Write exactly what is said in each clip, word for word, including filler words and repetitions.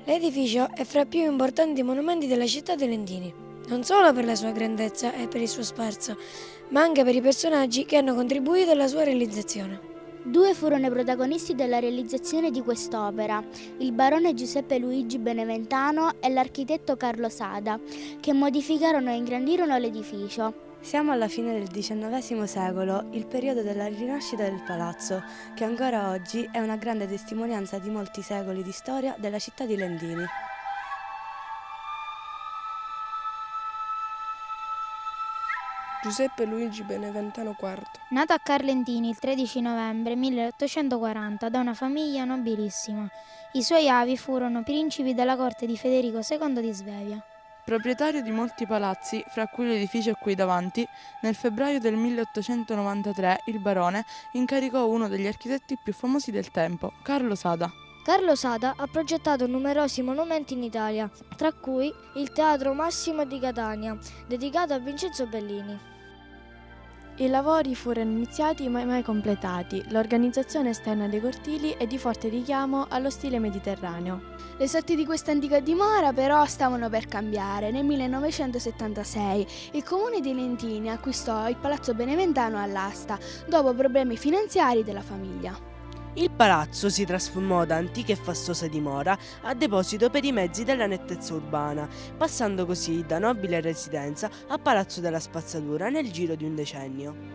L'edificio è fra i più importanti monumenti della città di Lentini, non solo per la sua grandezza e per il suo sfarzo, ma anche per i personaggi che hanno contribuito alla sua realizzazione. Due furono i protagonisti della realizzazione di quest'opera, il barone Giuseppe Luigi Beneventano e l'architetto Carlo Sada, che modificarono e ingrandirono l'edificio. Siamo alla fine del diciannovesimo secolo, il periodo della rinascita del palazzo, che ancora oggi è una grande testimonianza di molti secoli di storia della città di Lentini. Giuseppe Luigi Beneventano quarto. Nato a Carlentini il tredici novembre milleottocentoquaranta da una famiglia nobilissima, i suoi avi furono principi della corte di Federico secondo di Svevia. Proprietario di molti palazzi, fra cui l'edificio qui davanti, nel febbraio del milleottocentonovantatré il barone incaricò uno degli architetti più famosi del tempo, Carlo Sada. Carlo Sada ha progettato numerosi monumenti in Italia, tra cui il Teatro Massimo di Catania, dedicato a Vincenzo Bellini. I lavori furono iniziati ma mai completati. L'organizzazione esterna dei cortili è di forte richiamo allo stile mediterraneo. Le sorti di questa antica dimora però stavano per cambiare. Nel millenovecentosettantasei il comune di Lentini acquistò il Palazzo Beneventano all'asta dopo problemi finanziari della famiglia. Il palazzo si trasformò da antica e fastosa dimora a deposito per i mezzi della nettezza urbana, passando così da nobile residenza a palazzo della spazzatura nel giro di un decennio.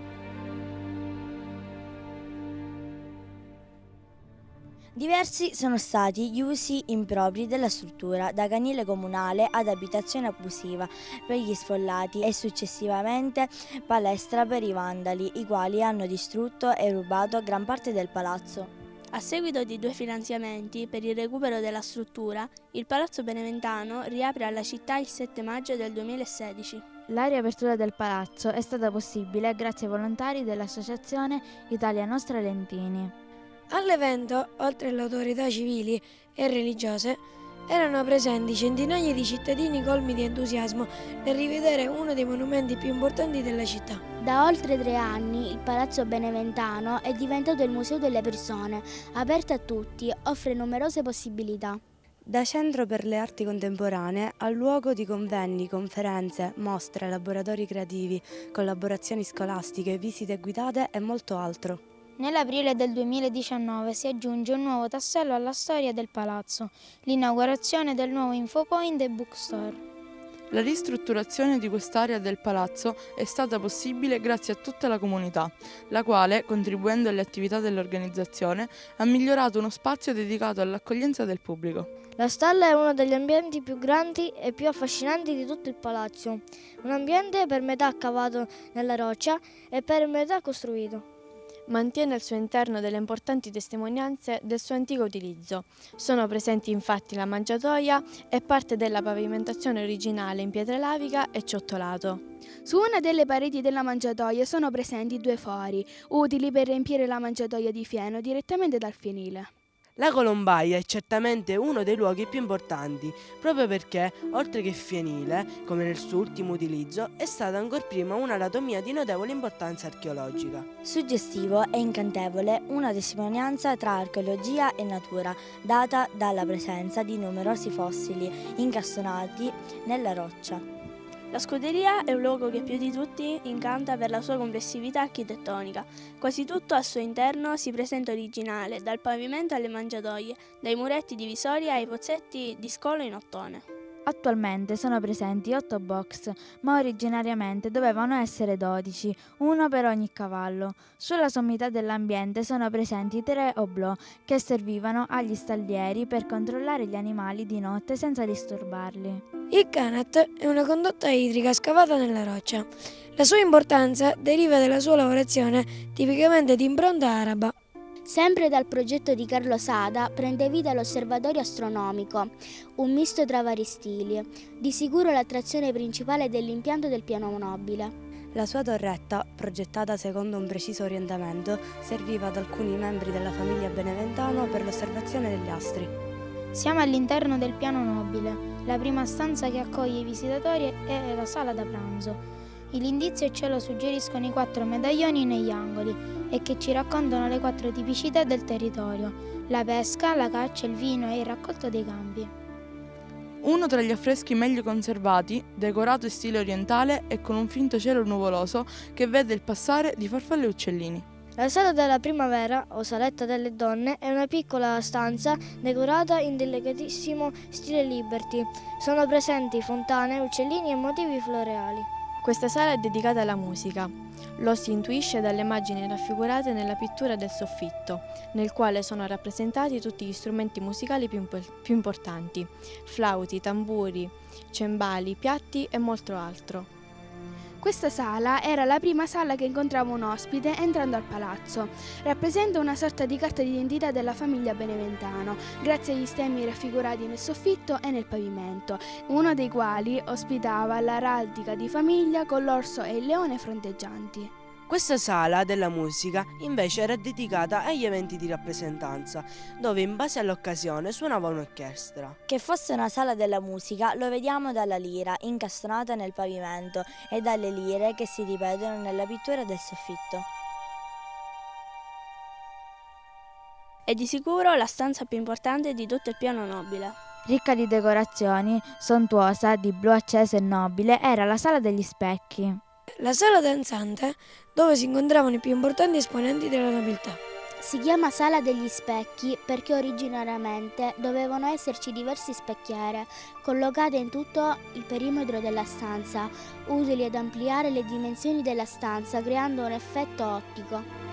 Diversi sono stati gli usi impropri della struttura, da canile comunale ad abitazione abusiva per gli sfollati e successivamente palestra per i vandali, i quali hanno distrutto e rubato gran parte del palazzo. A seguito di due finanziamenti per il recupero della struttura, il Palazzo Beneventano riapre alla città il sette maggio del duemilasedici. La riapertura del palazzo è stata possibile grazie ai volontari dell'Associazione Italia Nostra Lentini. All'evento, oltre alle autorità civili e religiose, erano presenti centinaia di cittadini colmi di entusiasmo nel rivedere uno dei monumenti più importanti della città. Da oltre tre anni il Palazzo Beneventano è diventato il Museo delle Persone, aperto a tutti, offre numerose possibilità. Da centro per le arti contemporanee a luogo di convegni, conferenze, mostre, laboratori creativi, collaborazioni scolastiche, visite guidate e molto altro. Nell'aprile del duemiladiciannove si aggiunge un nuovo tassello alla storia del palazzo, l'inaugurazione del nuovo Infopoint e Bookstore. La ristrutturazione di quest'area del palazzo è stata possibile grazie a tutta la comunità, la quale, contribuendo alle attività dell'organizzazione, ha migliorato uno spazio dedicato all'accoglienza del pubblico. La stalla è uno degli ambienti più grandi e più affascinanti di tutto il palazzo, un ambiente per metà cavato nella roccia e per metà costruito. Mantiene al suo interno delle importanti testimonianze del suo antico utilizzo. Sono presenti infatti la mangiatoia e parte della pavimentazione originale in pietra lavica e ciottolato. Su una delle pareti della mangiatoia sono presenti due fori, utili per riempire la mangiatoia di fieno direttamente dal fienile. La colombaia è certamente uno dei luoghi più importanti, proprio perché, oltre che fienile, come nel suo ultimo utilizzo, è stata ancor prima un'anatomia di notevole importanza archeologica. Suggestivo e incantevole una testimonianza tra archeologia e natura, data dalla presenza di numerosi fossili incastonati nella roccia. La scuderia è un luogo che più di tutti incanta per la sua complessività architettonica. Quasi tutto al suo interno si presenta originale, dal pavimento alle mangiatoie, dai muretti divisori ai pozzetti di scolo in ottone. Attualmente sono presenti otto box, ma originariamente dovevano essere dodici, uno per ogni cavallo. Sulla sommità dell'ambiente sono presenti tre oblò che servivano agli stallieri per controllare gli animali di notte senza disturbarli. Il Canat è una condotta idrica scavata nella roccia. La sua importanza deriva dalla sua lavorazione tipicamente di impronta araba. Sempre dal progetto di Carlo Sada prende vita l'osservatorio astronomico, un misto tra vari stili, di sicuro l'attrazione principale dell'impianto del piano nobile. La sua torretta, progettata secondo un preciso orientamento, serviva ad alcuni membri della famiglia Beneventano per l'osservazione degli astri. Siamo all'interno del piano nobile, la prima stanza che accoglie i visitatori è la sala da pranzo. L'indizio e ce lo suggeriscono i quattro medaglioni negli angoli e che ci raccontano le quattro tipicità del territorio: la pesca, la caccia, il vino e il raccolto dei campi. Uno tra gli affreschi meglio conservati, decorato in stile orientale e con un finto cielo nuvoloso che vede il passare di farfalle e uccellini. La sala della primavera, o saletta delle donne, è una piccola stanza decorata in delicatissimo stile Liberty. Sono presenti fontane, uccellini e motivi floreali. Questa sala è dedicata alla musica. Lo si intuisce dalle immagini raffigurate nella pittura del soffitto, nel quale sono rappresentati tutti gli strumenti musicali più, imp- più importanti: flauti, tamburi, cembali, piatti e molto altro. Questa sala era la prima sala che incontrava un ospite entrando al palazzo. Rappresenta una sorta di carta d'identità della famiglia Beneventano, grazie agli stemmi raffigurati nel soffitto e nel pavimento, uno dei quali ospitava l'araldica di famiglia con l'orso e il leone fronteggianti. Questa sala della musica invece era dedicata agli eventi di rappresentanza, dove in base all'occasione suonava un'orchestra. Che fosse una sala della musica lo vediamo dalla lira incastronata nel pavimento e dalle lire che si ripetono nella pittura del soffitto. È di sicuro la stanza più importante di tutto il piano nobile. Ricca di decorazioni, sontuosa, di blu acceso e nobile, era la sala degli specchi. La sala danzante, dove si incontravano i più importanti esponenti della nobiltà. Si chiama Sala degli Specchi perché originariamente dovevano esserci diverse specchiere collocate in tutto il perimetro della stanza, utili ad ampliare le dimensioni della stanza creando un effetto ottico.